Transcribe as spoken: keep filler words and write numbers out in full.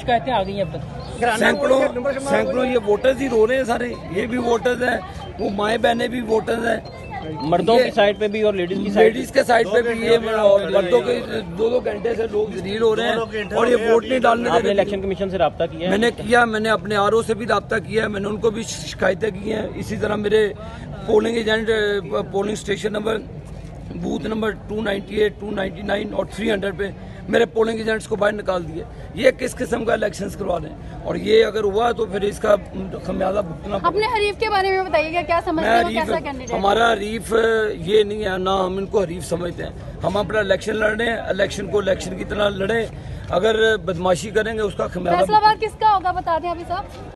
शिकायतें आ गई हैं अब तक? सैकड़ों सैकड़ों ये वोटर्स ही रो रहे हैं सारे, ये भी वोटर्स हैं, वो माएँ बहनें भी वोटर्स हैं, मर्दों की साइड पे भी और लेडीज की साइड लेडीज के साइड पे भी ये मर्दों के दो दो घंटे से लोग जलील हो रहे हैं और ये वोट नहीं डालने दे आपने रहे। इलेक्शन कमीशन से रब्ता किया है? मैंने किया, मैंने अपने आर ओ से भी रब्ता किया है, मैंने उनको भी शिकायतें की हैं। इसी तरह मेरे polling agent polling station number booth number two ninety eight, two ninety nine और थ्री हंड्रेड पे मेरे पोलिंग एजेंट्स को बाहर निकाल दिए। ये किस किस्म का इलेक्शंस करवा रहे हैं, और ये अगर हुआ तो फिर इसका खमियाजा भुगतना। अपने हरीफ के बारे में बताइएगा, क्या समझते हैं, वो कैसा कैंडिडेट? हमारा हरीफ ये नहीं है, ना हम इनको हरीफ समझते हैं। हम अपना इलेक्शन लड़ रहे हैं, इलेक्शन को इलेक्शन की तरह लड़े। अगर बदमाशी करेंगे उसका खमियाजा। फैसलाबाद किसका होगा बता दें अभी साहब?